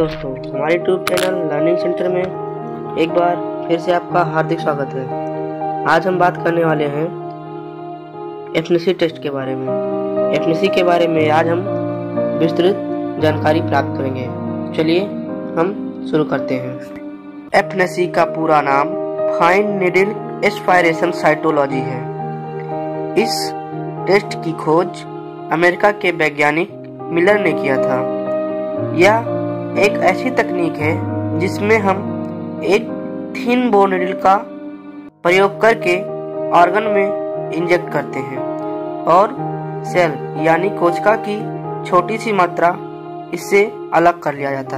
दोस्तों, हमारे YouTube channel learning centre में एक बार फिर से आपका हार्दिक स्वागत है। आज हम बात करने वाले हैं एफएनसी टेस्ट के बारे में। एफएनसी के बारे में आज हम विस्तृत जानकारी प्राप्त करेंगे। चलिए हम शुरू करते हैं। एफएनसी का पूरा नाम फाइन नीडल एस्पायरेशन साइटोलॉजी है। इस टेस्ट की खोज अमेरिका के वैज्ञानिक मिलर ने किया था। यह एक ऐसी तकनीक है जिसमें हम एक थिन बोर नीडल का प्रयोग करके ऑर्गन में इंजेक्ट करते हैं और सेल यानी कोशिका की छोटी सी मात्रा इससे अलग कर लिया जाता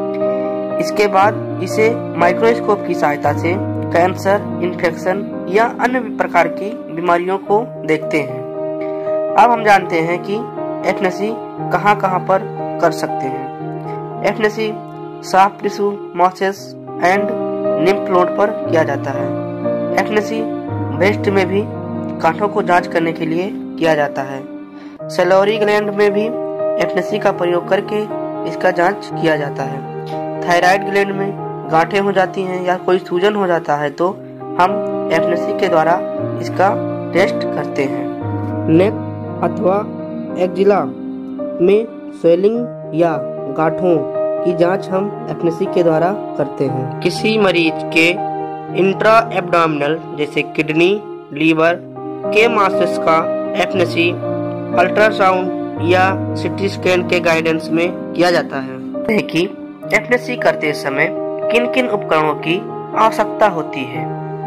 है। इसके बाद इसे माइक्रोस्कोप की सहायता से कैंसर, इन्फेक्शन या अन्य प्रकार की बीमारियों को देखते हैं। अब हम जानते हैं कि एफएनसी कहां पर कर सकते हैं। FNC soft tissue, masses and lymph node पर किया जाता है। एफएनसी ब्रेस्ट में भी गांठों को जांच करने के लिए किया जाता है। सैलिवरी ग्लैंड में भी एफएनसी का प्रयोग करके इसका जांच किया जाता है। थायराइड ग्लैंड में गांठें हो जाती हैं या कोई सूजन हो जाता है तो हम एफएनसी के द्वारा इसका टेस्ट करते हैं। नेक अथवा एक्जिला में स्वेलिंग या गांठों की जांच हम एफएनसी के द्वारा करते हैं। किसी मरीज के इंट्रा एब्डोमिनल जैसे किडनी, लीवर के मासेस का एफएनसी अल्ट्रासाउंड या सीटी स्कैन के गाइडेंस में किया जाता है कि एफएनसी करते समय किन किन उपकरणों की आवश्यकता होती है।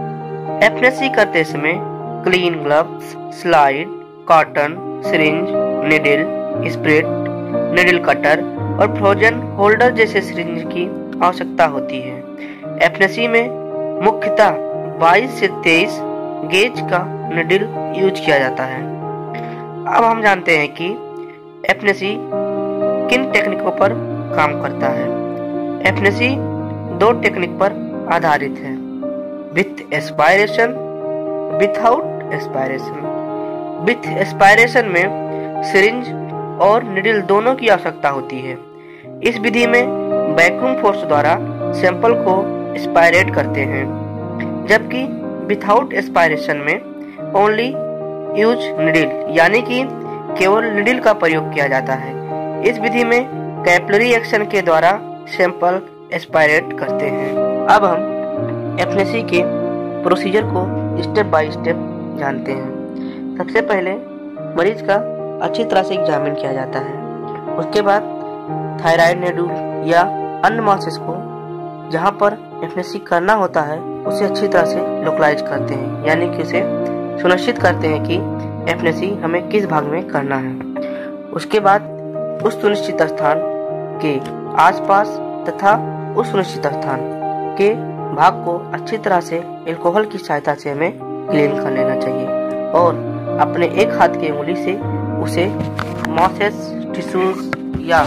एफएनसी करते समय clean gloves, slide, cotton, syringe, needle, spirit, needle cutter और फ्रोजन होल्डर जैसे सिरिंज की आवश्यकता होती है। एफएनसी में मुख्यतः 22 से 23 गेज का निडल यूज किया जाता है। अब हम जानते हैं कि एफएनसी किन टेक्निकों पर काम करता है। एफएनसी 2 टेक्निक पर आधारित है, with aspiration, without aspiration. With aspiration में सिरिंज और निडल दोनों की आवश्यकता होती है। इस विधि में वैक्यूम फोर्स द्वारा सैंपल को एस्पायरेट करते हैं, जबकि विथआउट एस्पायरेशन में ओनली यूज निडल यानी कि केवल निडल का प्रयोग किया जाता है। इस विधि में कैपिलरी एक्शन के द्वारा सैंपल एस्पायरेट करते हैं। अब हम एफएनसी के प्रोसीजर को स्टेप बाय स्टेप जानते हैं। सबसे पहले मरीज का अच्छी तरह से एग्जामिन किया जाता है। उसके बाद थायराइड नोडुल या अन्य मासेस को जहां पर एफएनसी करना होता है उसे अच्छी तरह से लोकलाइज करते हैं, यानी कि उसे सुनिश्चित करते हैं कि एफएनसी हमें किस भाग में करना है। उसके बाद उस सुनिश्चित स्थान के आसपास तथा उस सुनिश्चित स्थान के भाग को अच्छी तरह से अल्कोहल की सहायता से हमें क्लीन कर लेना चाहिए और अपने एक हाथ की उंगली से उसे मॉसेस, टिश्यूज या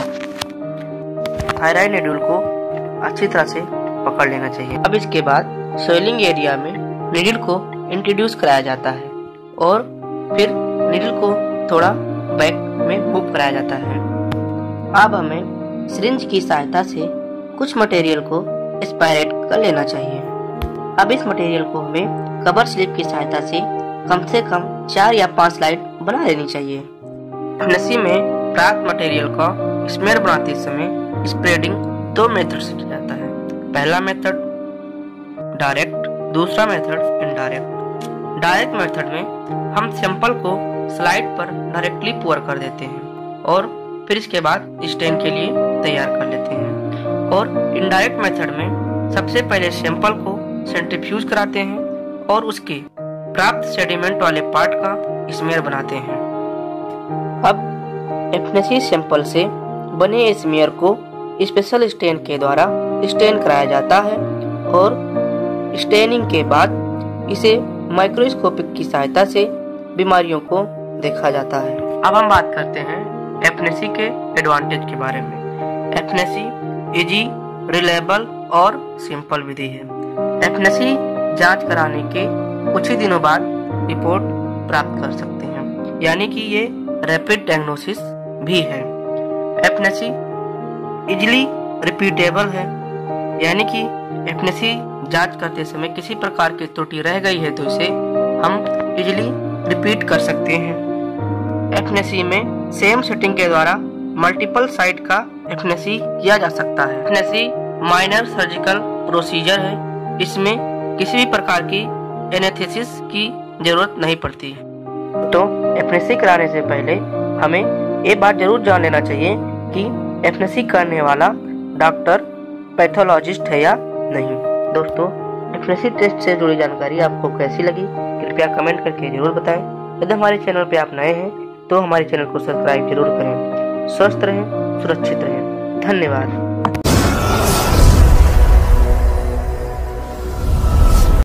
थायराइड नोडुल को अच्छी तरह से पकड़ लेना चाहिए। अब इसके बाद स्वेलिंग एरिया में नीडल को इंट्रोड्यूस कराया जाता है और फिर नीडल को थोड़ा बैक में मूव कराया जाता है। अब हमें सिरिंज की सहायता से कुछ मटेरियल को एस्पायरेट कर लेना चाहिए। अब इस मटेरियल को हमें कवर स्लिप की सहायता से कम 4 या 5 स्लाइड बना लेनी चाहिए। एफएनसी में प्राप्त मटेरियल का स्मेयर बनाते समय स्प्रेडिंग 2 मेथड से किया जाता है। पहला मेथड डायरेक्ट, दूसरा मेथड इनडायरेक्ट। डायरेक्ट मेथड में हम सैंपल को स्लाइड पर डायरेक्टली पोर कर देते हैं और फिर इसके बाद स्टेन के लिए तैयार कर लेते हैं। और इनडायरेक्ट मेथड में सबसे पहले सैंपल को सेंट्रीफ्यूज कराते हैं और उसके प्राप्त सेडिमेंट वाले पार्ट का स्मेयर बनाते हैं। अब एफएनसी सैंपल से बने स्मेयर को स्पेशल स्टेन के द्वारा स्टेन कराया जाता है और स्टेनिंग के बाद इसे माइक्रोस्कोपिक की सहायता से बीमारियों को देखा जाता है। अब हम बात करते हैं एफएनसी के एडवांटेज के बारे में। एफएनसी इजी, रिलायबल और सिंपल विधि है। एफएनसी जांच कराने के कुछ ही दिनों बाद रिपोर्ट प्राप्त कर सकते हैं, यानी कि ये रैपिड डायग्नोसिस भी है। एफएनसी इजिली रिपीटेबल है, यानी कि एफएनसी जांच करते समय किसी प्रकार की त्रुटि रह गई है तो इसे हम इजीली रिपीट कर सकते हैं। एफएनसी में सेम सेटिंग के द्वारा मल्टीपल साइट का एफएनसी किया जा सकता है। एफएनसी माइनर सर्जिकल प्रोसीजर है, इसमें किसी भी प्रकार की एनेस्थीसिस की जरूरत नहीं पड़ती। तो एफएनसी कराने से पहले हमें ये बात जरूर जान लेना चाहिए कि एफएनसी करने वाला डॉक्टर पैथोलॉजिस्ट है या नहीं। दोस्तों, एफएनसी टेस्ट से जुड़ी जानकारी आपको कैसी लगी कृपया कमेंट करके जरूर बताएं। यदि हमारे चैनल पे आप नए हैं तो हमारे चैनल को सब्सक्राइब जरूर करें। स्वस्थ रहें, सुरक्षित रहें। धन्यवाद।